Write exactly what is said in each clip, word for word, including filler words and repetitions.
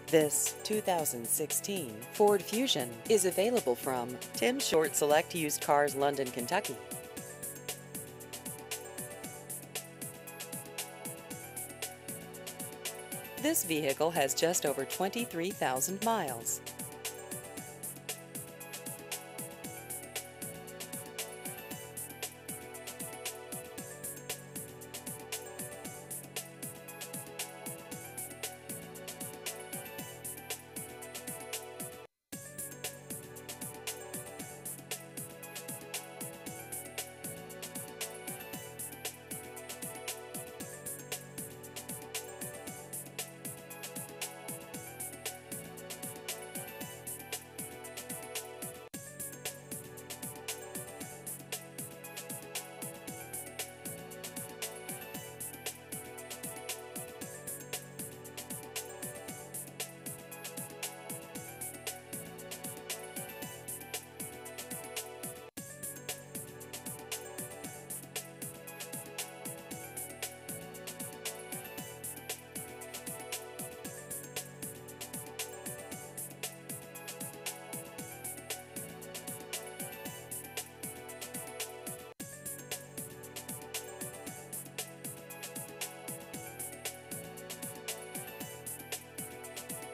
This two thousand sixteen Ford Fusion is available from Tim Short Select Used Cars, London, Kentucky. This vehicle has just over twenty-three thousand miles.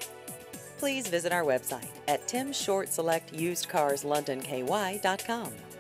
Please visit our website at tim short select used cars london k y dot com.